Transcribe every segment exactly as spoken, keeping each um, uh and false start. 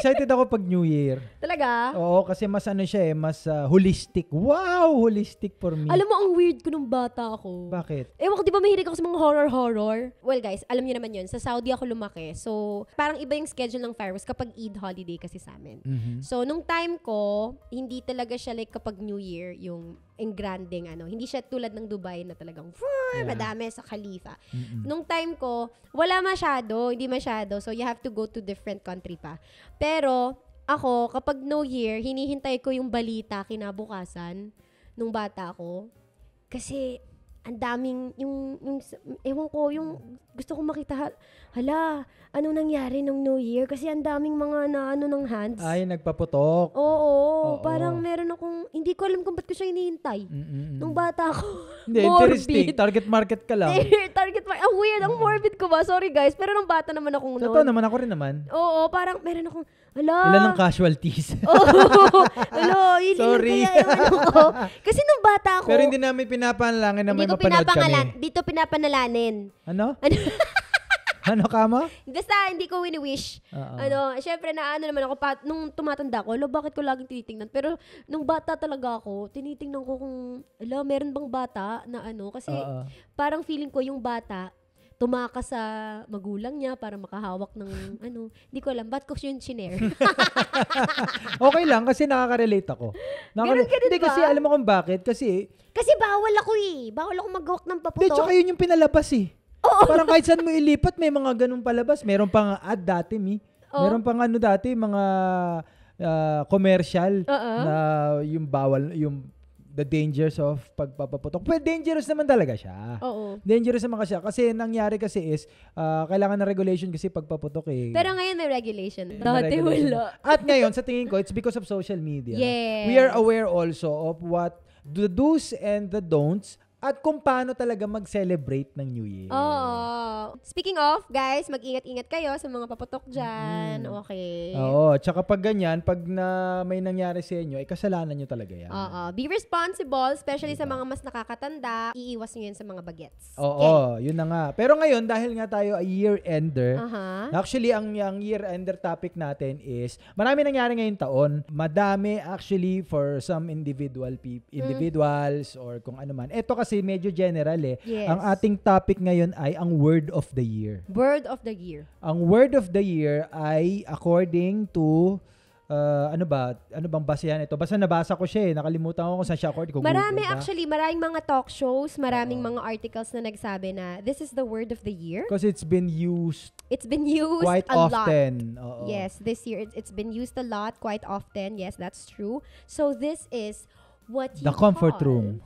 excited ako pag New Year. Talaga? Oo, kasi mas ano siya eh, mas uh, holistic. Wow, holistic for me. Alam mo, ang weird ko nung bata ako. Bakit? Ewan ko, di ba mahilig ako sa mga horror-horror? Well guys, alam niyo naman yun, sa Saudi ako lumaki. So, parang iba yung schedule ng fireworks kapag Eid holiday kasi sa amin. Mm-hmm. So, nung time ko, hindi talaga siya like kapag New Year, yung engranding ano. Hindi siya tulad ng Dubai na talagang yeah. madami sa Khalifa. Mm-hmm. Nung time ko, wala masyado, hindi masyado. So, you have to go to different country pa. Pero, ako, kapag New Year, hinihintay ko yung balita kinabukasan nung bata ako. Kasi, ang daming, yung, yung, ewan ko, yung gusto kong makita, hala, anong nangyari nung New Year? Kasi ang daming mga na, ano ng hands. Ay, nagpaputok. Oo, Oo. parang meron akong, hindi ko alam kung ba't ko siya hinihintay. Mm-mm. Nung bata ako. Hindi, interesting. Target market ka lang. Target market. Ang weird, ang morbid ko ba? Sorry guys, pero nung bata naman akong noon. Totoo naman, ako rin naman. Oo, parang meron akong, hala. Ilan ng casualties? Oo. Hala, yun Sorry. Kaya, yung ano ko. Kasi nung bata ako. Pero hindi namin pinapanalangin na may mapanood pinapangalan, kami. dito pinapanalanin. Ano? Ano? Ano ka mo? Basta hindi ko wini-wish. Uh-oh. Ano, syempre na ano naman ako, pa, nung tumatanda ako, alo, bakit ko laging tinitingnan? Pero nung bata talaga ako, tinitingnan ko kung, alo, meron bang bata na ano? Kasi Uh-oh. parang feeling ko yung bata, tumakas sa magulang niya para makahawak ng ano. Hindi ko alam. Ba't ko yun shinare? Okay lang, kasi nakaka-relate ako. Nakaka- Ganun ka din Hindi, ba? kasi alam mo kung bakit. Kasi, kasi bawal ako eh. Bawal ako mag-gawak ng paputok. Hindi, tsaka yun yung pinalabas eh. Oo. Parang kahit saan mo ilipat, may mga ganun palabas. Meron pang ad dati, mi. Oh. Meron pang ano dati, mga uh, commercial uh-uh. na yung bawal, yung the dangers of pagpapaputok. Well, dangerous naman talaga siya. Oo. Dangerous naman kasi siya. Kasi nangyari kasi is, uh, kailangan ng regulation kasi pagpaputok eh. Pero ngayon may regulation. May Dati regulation. wala. At ngayon, sa tingin ko, it's because of social media. Yes. We are aware also of what the do's and the don'ts at kung paano talaga mag-celebrate ng New Year. Oo. Speaking of, guys, mag-ingat-ingat kayo sa mga paputok dyan. Mm. Okay. Oo. Tsaka pag ganyan, pag na may nangyari sa inyo, eh, kasalanan nyo talaga yan. Oo. Be responsible, especially diba? Sa mga mas nakakatanda. Iiwas nyo yun sa mga bagets. Oo. Okay. Yun na nga. Pero ngayon, dahil nga tayo ay year-ender, uh-huh. actually, ang, ang year-ender topic natin is, marami nangyari ngayong taon. Madami actually for some individual pe- individuals mm. or kung ano man. Ito kasi medyo general eh. Yes. Ang ating topic ngayon ay ang word of the year. Word of the year. Ang word of the year ay according to uh, ano ba? Ano bang basehan ito? Basta nabasa ko siya eh. Nakalimutan ko kung saan siya according. Marami actually, maraming mga talk shows, maraming Uh-oh. mga articles na nagsabi na this is the word of the year. Because it's been used It's been used quite a often. lot. Uh-oh. Yes, this year it's, it's been used a lot, quite often. Yes, that's true. So this is what you The comfort call, room.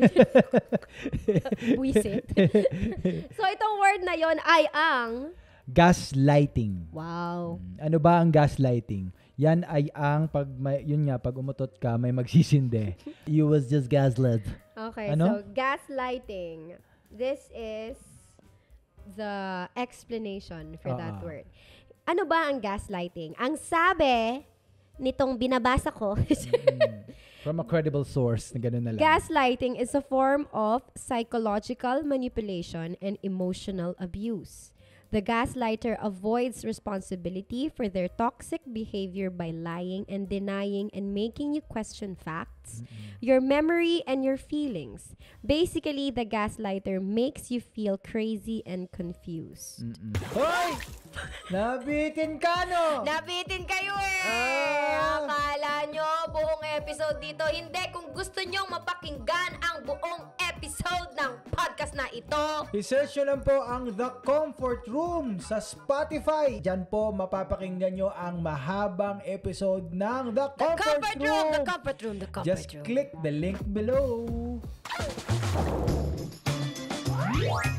Buisit. So itong word na yon ay ang gaslighting. Wow. Ano ba ang gaslighting? Yan ay ang pag may, yun nga pag umutot ka may magsisindi. You was just gaslit. Okay, ano? so gaslighting. This is the explanation for uh-huh. that word. Ano ba ang gaslighting? Ang sabi nitong binabasa ko mm. From a credible source na gano'n na lang. Gaslighting is a form of psychological manipulation and emotional abuse. The gaslighter avoids responsibility for their toxic behavior by lying and denying and making you question facts, mm-hmm. your memory, and your feelings. Basically, the gaslighter makes you feel crazy and confused. Hoy! Nabitin ka, no? Nabitin kayo eh! Ah. Akala nyo buong episode dito. Hindi, kung gusto nyo mapakinggan ang buong episode ng podcast na ito. I-search nyo lang po ang The Comfort Room sa Spotify. Diyan po mapapakinggan nyo ang mahabang episode ng The Comfort, the comfort room. Room. The Comfort Room. The Comfort Just Room. click the link below.